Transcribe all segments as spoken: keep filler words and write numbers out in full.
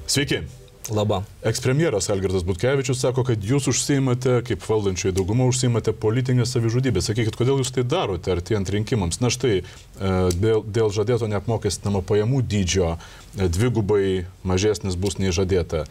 Sveiki. Labą. Ekspremjeras Algirdas Butkevičius sako, kad jūs užsiimate, kaip valdančioji dauguma, užsiimate politinę savižudybę. Sakykit, kodėl jūs tai darote artėjant rinkimams? Na štai, dėl, dėl žadėto neapmokestinamo pajamų dydžio dvigubai mažesnis bus nei žadėta.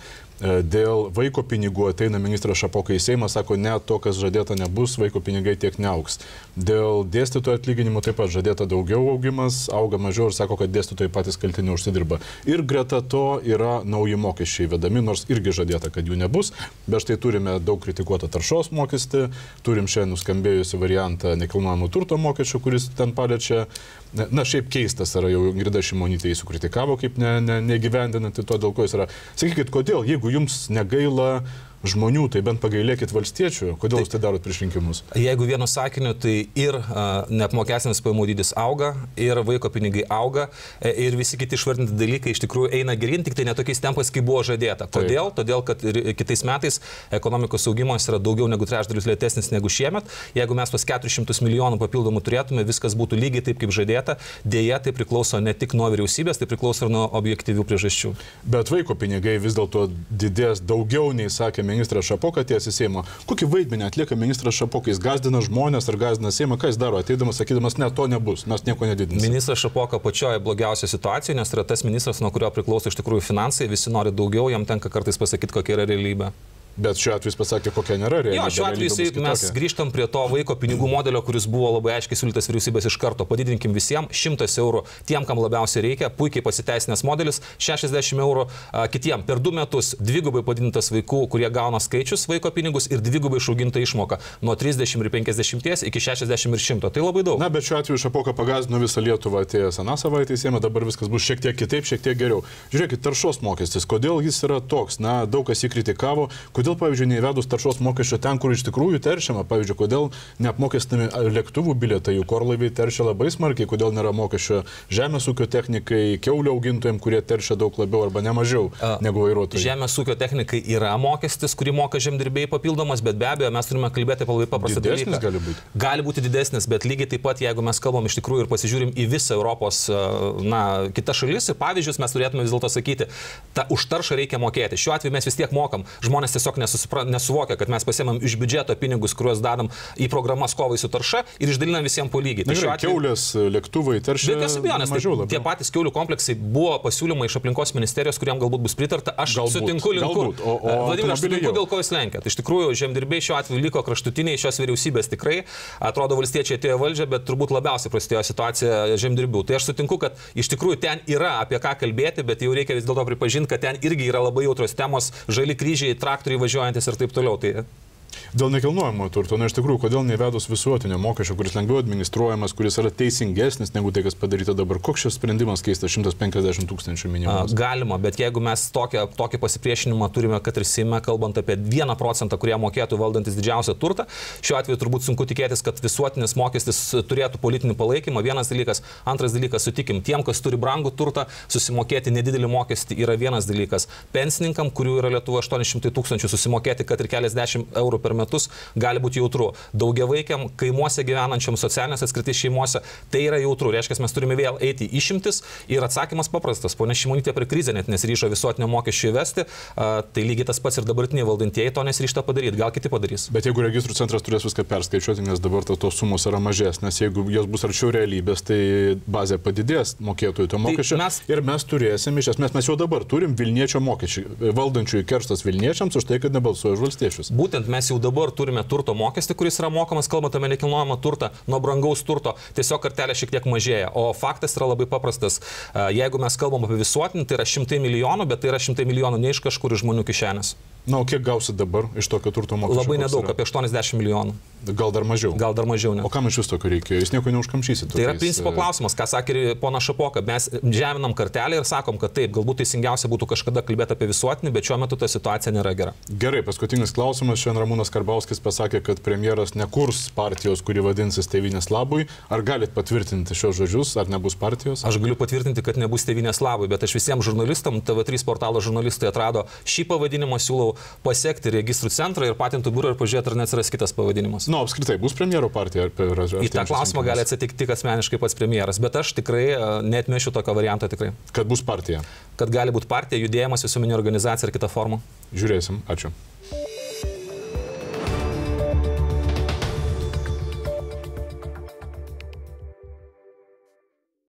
Dėl vaiko pinigų ateina ministras Šapoka į Seimą, sako, ne, to, kas žadėta nebus, vaiko pinigai tiek neaugs. Dėl dėstytojų atlyginimų taip pat žadėta daugiau augimas, auga mažiau ir sako, kad dėstytojai patys kalti neužsidirba. Ir greta to yra nauji mokesčiai vedami, nors irgi žadėta, kad jų nebus, bet štai turime daug kritikuotą taršos mokestį, turim šiandien nuskambėjusi variantą nekilnojamo turto mokesčio, kuris ten paliečia. Na, šiaip keistas yra, jau Ingrida Šimonytė jį sukritikavo, kaip ne, ne, negyvendinanti to, dėl ko jis yra. Sakykit, kodėl, jeigu jums negaila žmonių, tai bent pagailėkit valstiečių, kodėl jūs tai darot prieš rinkimus? Jeigu vienu sakiniu, tai ir uh, neapmokestinis pajamų dydis auga, ir vaiko pinigai auga, ir visi kiti išvardinti dalykai iš tikrųjų eina geryn, tik tai netokiais tempais, kaip buvo žadėta. Kodėl? Taip. Todėl, kad ir kitais metais ekonomikos augimas yra daugiau negu trečdalis lėtesnis negu šiemet. Jeigu mes tos keturis šimtus milijonų papildomų turėtume, viskas būtų lygiai taip, kaip žadėta. Deja, tai priklauso ne tik nuo vyriausybės, tai priklauso ir nuo objektyvių priežasčių. Bet vaiko pinigai vis dėlto didės daugiau nei sakė ministras Šapoka atėjęs į Seimą. Kokį vaidmenį atlieka ministras Šapoka? Jis gąsdina žmonės ar gąsdina Seimą? Ką jis daro? Ateidamas, sakydamas, ne, to nebus, mes nieko nedidinsime. Ministras Šapoka pačioje blogiausioje situacijoje, nes yra tas ministras, nuo kurio priklauso iš tikrųjų finansai, visi nori daugiau, jam tenka kartais pasakyti, kokia yra realybė. Bet šiuo atveju jis pasakė, kokia nėra realybė. Jo, šiuo atveju mes grįžtam prie to vaiko pinigų modelio, kuris buvo labai aiškiai siūlytas vyriausybės iš karto. Padidinkim visiems šimtas eurų tiem, kam labiausiai reikia, puikiai pasiteisinęs modelis, šešiasdešimt eurų a, kitiem. Per du metus dvigubai padidintas vaikų, kurie gauna skaičius vaiko pinigus ir dvigubai išauginta išmoka nuo trisdešimt ir penkiasdešimties iki šešiasdešimt ir šimto. Tai labai daug. Na, bet šiuo atveju Šapoka pagąsdino visą Lietuvą atėjęs aną savaitę į Seimą, dabar viskas bus šiek tiek kitaip, šiek tiek geriau. Žiūrėkit, taršos mokestis, kodėl jis yra toks? Na, daug kas jį kritikavo, kodėl, pavyzdžiui, neįvedus taršos mokesčio ten, kur iš tikrųjų teršiama. Pavyzdžiui, kodėl neapmokestinami lėktuvų bilietai, juk orlaiviai teršia labai smarkiai, kodėl nėra mokesčio žemės ūkio technikai, kiaulių augintojams, kurie teršia daug labiau arba ne mažiau negu vairuotojai. Žemės ūkio technikai yra mokestis, kurį moka žemdirbėjai papildomas, bet be abejo mes turime kalbėti apie labai paprastą dalyką. Didesnis gali būti. Gali būti didesnis, bet lygiai taip pat, jeigu mes kalbam iš tikrųjų ir pasižiūrim į visą Europos, na, kitas šalis ir pavyzdžius, mes turėtume vis dėlto sakyti, ta už taršą reikia mokėti. Šiuo atveju mes vis tiek mokam. Žmonės tiesiog nesusipra, nesuvokia, kad mes pasiemam iš biudžeto pinigus, kuriuos dadam į programas kovai su tarša ir išdalinam visiems po lygiai. Tai šiuo atveju kiaulės, lėktuvai teršia mažiau labiau. Tie patys kiaulių kompleksai buvo pasiūlymai iš aplinkos ministerijos, kuriam galbūt bus pritarta. Aš galbūt, sutinku link kur. O, o Vladimir, aš sutinku, dėl ko jūs lenkiat. Iš tikrųjų, žemdirbiai šiuo atveju liko kraštutiniai šios vyriausybės tikrai. Atrodo, valstiečiai atėjo valdžią, bet turbūt labiausiai prasidėjo situacija žemdirbių. Tai aš sutinku, kad iš tikrųjų ten yra apie ką kalbėti, bet jau reikia vis dėlto pripažinti, kad ten irgi yra labai jautrios temos, žali kryžiai, traktoriai važiuojantis ir taip toliau. Tai dėl nekilnojamo turto, na iš tikrųjų, kodėl neįvedus visuotinio mokesčio, kuris lengviau administruojamas, kuris yra teisingesnis negu tai, kas padaryta dabar. Koks šis sprendimas keistas šimtas penkiasdešimt tūkstančių minimumas? Galima, bet jeigu mes tokią, tokį pasipriešinimą turime, kad ir Seime, kalbant apie vieną procentą, kurie mokėtų valdantis didžiausią turtą, šiuo atveju turbūt sunku tikėtis, kad visuotinis mokestis turėtų politinį palaikymą. Vienas dalykas, antras dalykas, sutikim, tiem, kas turi brangų turtą, susimokėti nedidelį mokestį yra vienas dalykas. Pensininkam, kurių yra Lietuva aštuoni šimtai tūkstančių, susimokėti, kad ir keliasdešimt eurų per metus gali būti jautru. Daugiavaikiam, kaimuose gyvenančiam, socialinės atskirties šeimose tai yra jautru. Reiškia, mes turime vėl eiti išimtis ir atsakymas paprastas. Ponia Šimonytė per krizę net nesiryžo visuotinio mokesčio įvesti, a, tai lygiai tas pats ir dabartiniai valdantieji to nesiryžta padaryti. Gal kiti padarys. Bet jeigu registrų centras turės viską perskaičiuoti, nes dabar tos sumos yra mažesnės, jeigu jos bus arčiau realybės, tai bazė padidės mokėtojų to mokesčio. Tai mes... Ir mes turėsim, iš esmės mes jau dabar turim Vilniečio mokesčių, valdančiųjų kerštas Vilniečiams už tai, kad nebalsuoja už valstiečius. Būtent mes jau dabar turime turto mokestį, kuris yra mokamas, kalbant apie nekilnojamą turtą, nuo brangaus turto, tiesiog kartelė šiek tiek mažėja. O faktas yra labai paprastas. Jeigu mes kalbam apie visuotinį, tai yra šimtai milijonų, bet tai yra šimtai milijonų ne iš kažkur iš žmonių kišenės. Na, o kiek gausit dabar iš tokio turto mokesčio? Labai nedaug, apie aštuoniasdešimt milijonų. Gal dar mažiau? Gal dar mažiau, ne. O kam iš vis tokio reikėjo? Jūs nieko neužkamšysit. Tai yra principo klausimas, ką sakė pona Šapoka. Mes žeminam kartelę ir sakom, kad taip, galbūt teisingiausia būtų kažkada kalbėti apie visuotinį, bet šiuo metu ta situacija nėra gera. Gerai, paskutinis klausimas. Šiandien Ramūnas Ramūnas Karbauskis pasakė, kad premjeras nekurs partijos, kuri vadinsis Tėvynės labui. Ar galit patvirtinti šios žodžius, ar nebus partijos? Aš galiu patvirtinti, kad nebus Tėvynės labui, bet aš visiems žurnalistam, T V trys portalo žurnalistai atrado šį pavadinimą, siūlau pasiekti registrų centrą ir patentų biurą ir pažiūrėti, ar neatsiras kitas pavadinimas. Na, nu, apskritai, bus premjero partija? Ar, ar, ar į tą klausimą gali atsitikti tik asmeniškai pats premjeras, bet aš tikrai neatmešiu tokio varianto tikrai. Kad bus partija? Kad gali būti partija, judėjimas, visuomeninė organizacija ar kita forma. Žiūrėsim. Ačiū.